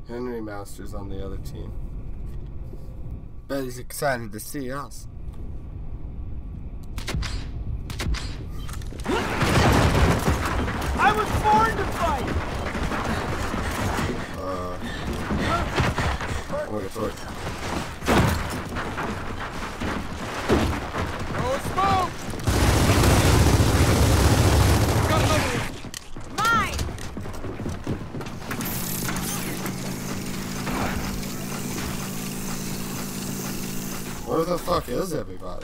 Henry Masters on the other team. Bet he's excited to see us. I was born to fight! I'm gonna get torch. No smoke! Mine! Where the fuck is everybody?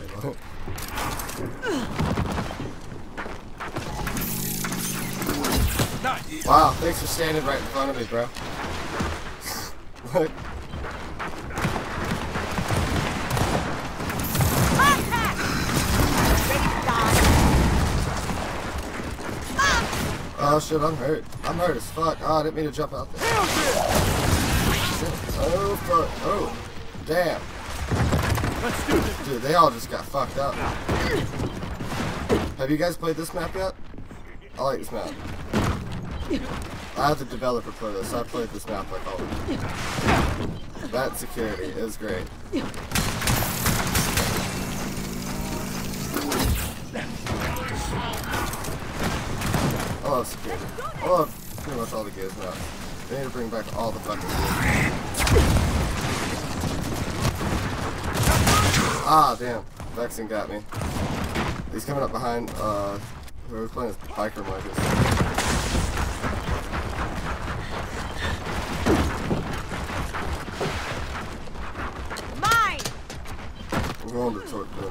Wow, thanks for standing right in front of me, bro. Look. Oh shit, I'm hurt. I'm hurt as fuck. Oh, I didn't mean to jump out there. Shit. Oh fuck. Oh. Damn. Let's do this. Dude, they all just got fucked up. Have you guys played this map yet? I like this map. I have the developer play this. I played this map like all the time. That security is great. I love security. I love pretty much all the games maps. They need to bring back all the fucking games. Ah, damn. Vexing got me. He's coming up behind, whoever's playing his biker Marcus. Mine! I'm going to torch though.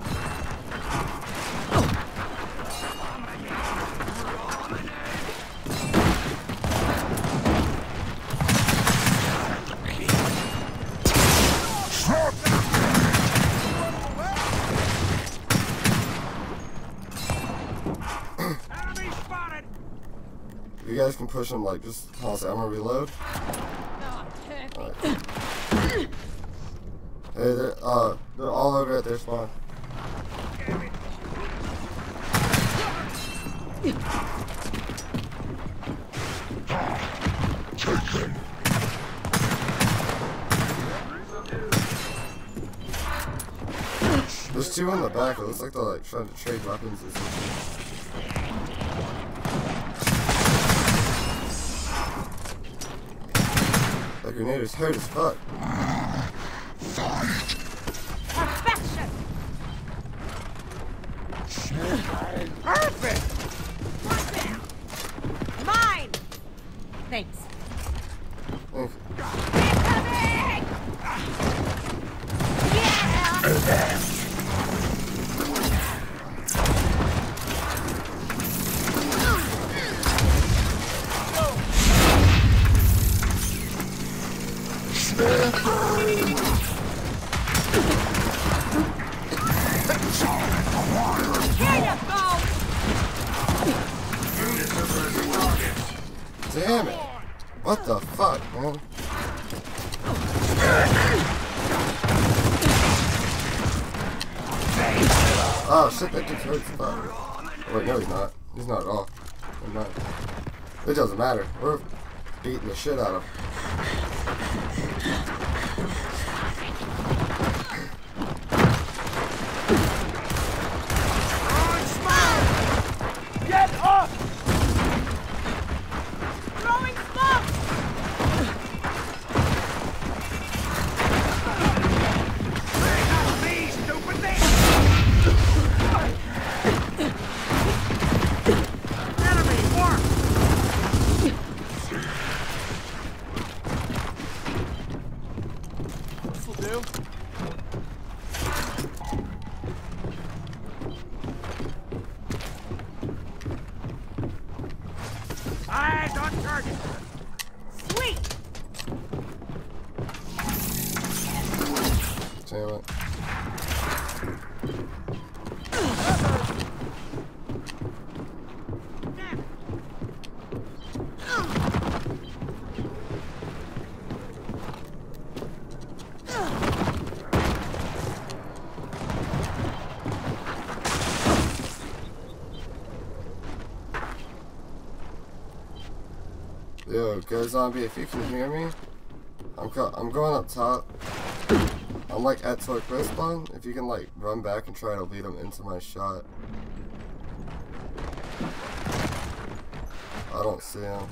You guys can push him like just pause it. I'm gonna reload. Right. Hey, they're all over at their spawn. There's two in the back. It looks like they're like trying to trade weapons or something. That grenader's hurt as fuck. Perfection! Perfect! Mine! Thanks. Thank you. Incoming! Yeah! Damn it! What the fuck, man? Oh shit, that dude's hurt as fuck. Wait, no he's not. He's not at all. Never mind. It doesn't matter. We're beating the shit out of him. Get up! Throwing smoke! Not me, stupid thing! Enemy, mark! This'll do. Eyes on target! Sweet! Damn it. Yo, Go Zombie, if you can hear me, I'm going up top. I'm like at Torque respawn. If you can like run back and try to lead them into my shot. I don't see him.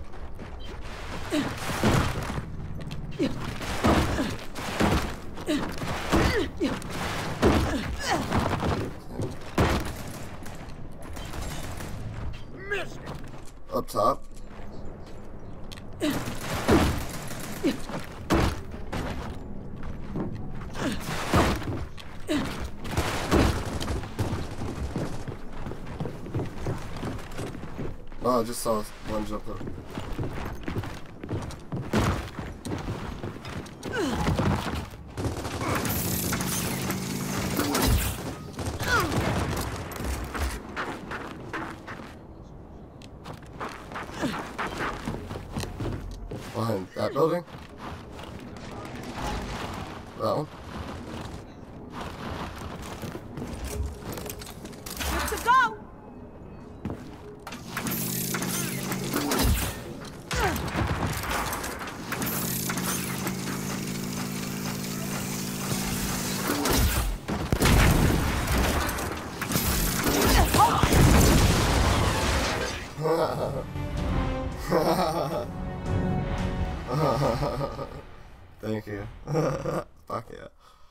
Missed it. Up top. Oh, I just saw one jump up. Behind that building? That one? Good to go. Thank you. Fuck yeah.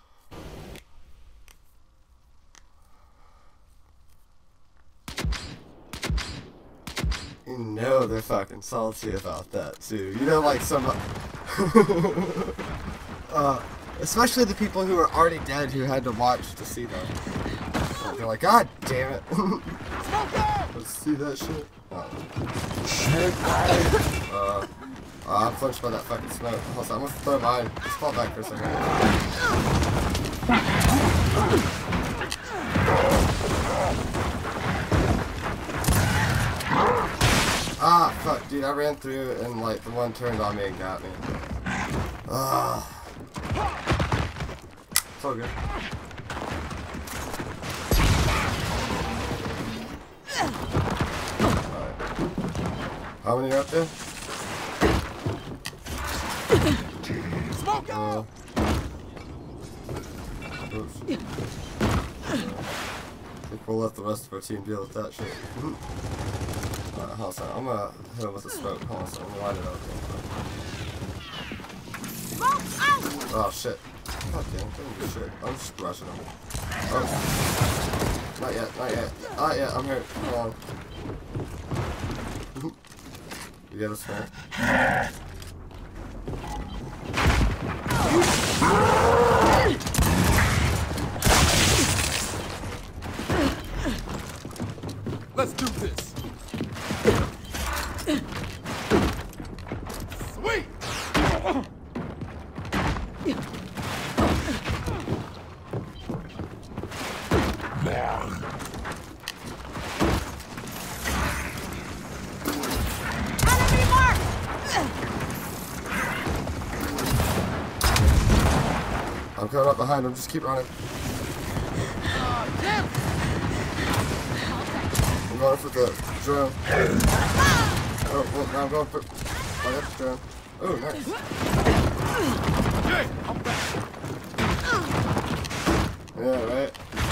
You know they're fucking salty about that too. You know, like some especially the people who are already dead who had to watch to see them. They're like, God damn it. Let's see that shit. I'm flinched by that fucking smoke. Hold on, I'm gonna throw mine. Just fall back for a second. Ah, fuck, dude, I ran through and like the one turned on me and got me. Ah. It's all good. Alright. How many are up there? Oops. I think we'll let the rest of our team deal with that shit. Alright, hold on. I'm gonna hit him with a smoke. Hold on, I'm gonna line it up. Oh shit. God damn, don't do shit. I'm just rushing him. Oh. Not yet, not yet. Not yet, I'm hurt. Hold on. You get a smoke. Let's do this. Sweet. Enemy mark. I'm coming up behind him, just keep running. I'm going for the drone. Oh, well, now I'm going for... I got the drone. Oh, nice. Hey, I'm back. Yeah, right?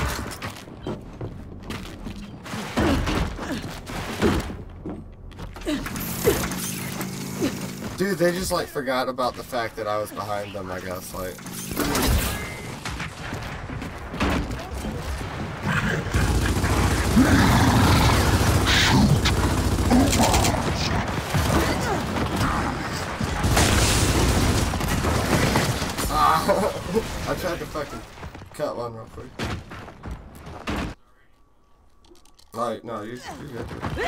Dude, they just like forgot about the fact that I was behind them, I guess, like... I tried to fucking cut one real quick. Like, no, you're good.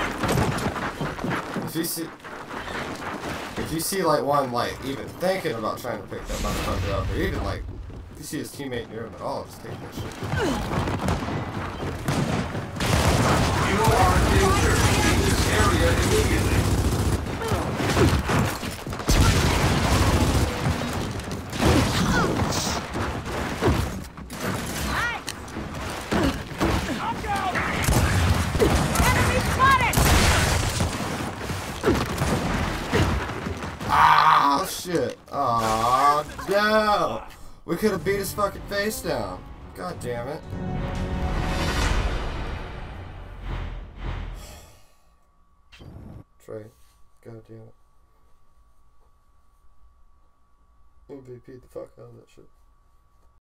If you see like one like even thinking about trying to pick that motherfucker up, or even like if you see his teammate near him at all, just take that shit. You are in danger. Leave this area immediately. Ah! Oh shit. Aw, no. We could have beat his fucking face down. God damn it. Trey. God damn it. MVP the fuck out of that shit.